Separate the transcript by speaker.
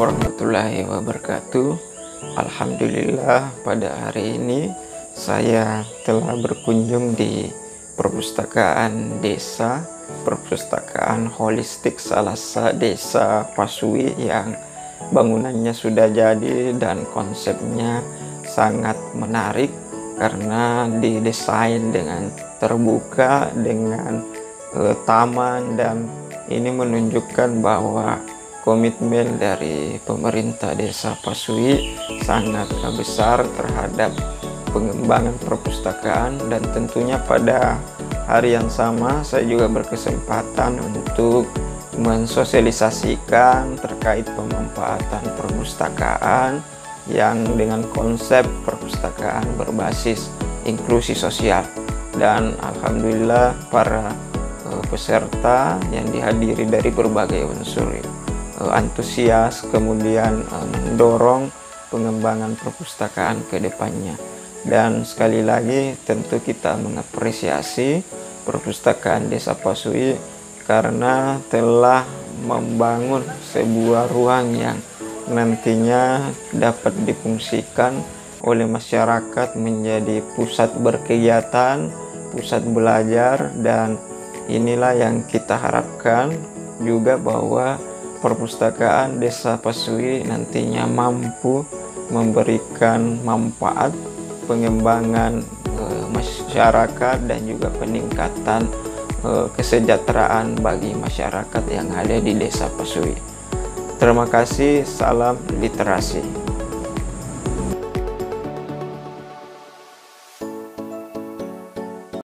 Speaker 1: warahmatullahi wabarakatuh. Alhamdulillah, pada hari ini saya telah berkunjung di Perpustakaan Desa, Perpustakaan Holistik Salassa Desa Pasui yang bangunannya sudah jadi dan konsepnya sangat menarik karena didesain dengan terbuka dengan taman, dan ini menunjukkan bahwa komitmen dari pemerintah Desa Pasui sangat besar terhadap pengembangan perpustakaan. Dan tentunya pada hari yang sama saya juga berkesempatan untuk mensosialisasikan terkait pemanfaatan perpustakaan yang dengan konsep perpustakaan berbasis inklusi sosial. Dan alhamdulillah para peserta yang dihadiri dari berbagai unsur antusias, kemudian mendorong pengembangan perpustakaan ke depannya. Dan sekali lagi tentu kita mengapresiasi Perpustakaan Desa Pasui karena telah membangun sebuah ruang yang nantinya dapat difungsikan oleh masyarakat menjadi pusat berkegiatan, pusat belajar, dan inilah yang kita harapkan juga bahwa Perpustakaan Desa Pasui nantinya mampu memberikan manfaat pengembangan masyarakat dan juga peningkatan kesejahteraan bagi masyarakat yang ada di Desa Pasui. Terima kasih, salam literasi.